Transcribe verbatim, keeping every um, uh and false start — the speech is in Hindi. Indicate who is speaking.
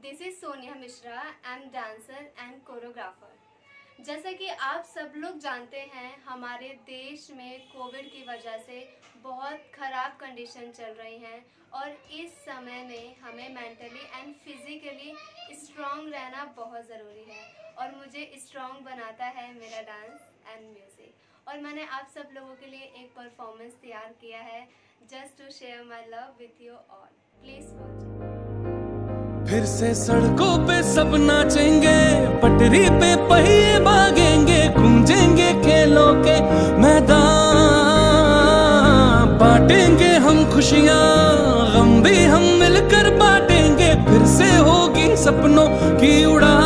Speaker 1: This is Sonia Mishra. I am dancer and choreographer. जैसा कि आप सब लोग जानते हैं, हमारे देश में कोविड की वजह से बहुत ख़राब कंडीशन चल रही हैं और इस समय में हमें मेंटली एंड फिज़िकली स्ट्रॉन्ग रहना बहुत ज़रूरी है और मुझे स्ट्रॉन्ग बनाता है मेरा डांस एंड म्यूज़िक। और मैंने आप सब लोगों के लिए एक परफॉर्मेंस तैयार किया है just to share my love with you all. Please watch.
Speaker 2: फिर से सड़कों पे सब नाचेंगे, पटरी पे पहिए भागेंगे, गूंजेंगे खेलों के मैदान, बांटेंगे हम खुशियां, गम भी हम मिलकर बांटेंगे। फिर से होगी सपनों की उड़ान।